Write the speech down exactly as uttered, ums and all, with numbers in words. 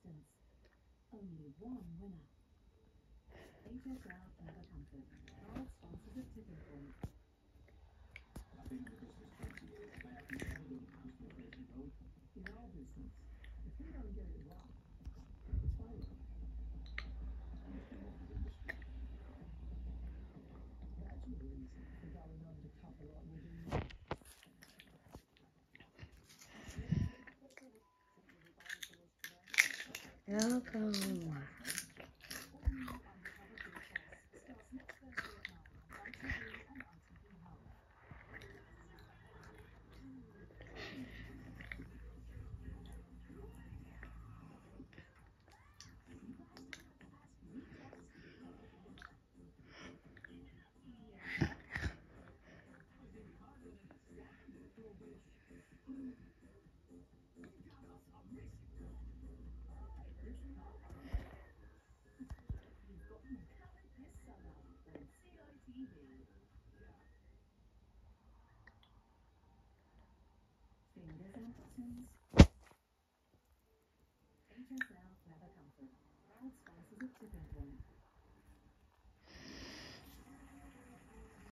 contestants. Only one winner. H S L Urban Comfort, proud sponsors of Tipping Point. I've been in the business twenty years. I haven't ever done a customer facing role. In our business, if we don't get it right, it's failing. And it's the modern industry. That's the reason for going undercover like we're doing now. Welcome. Fingers and buttons. H S L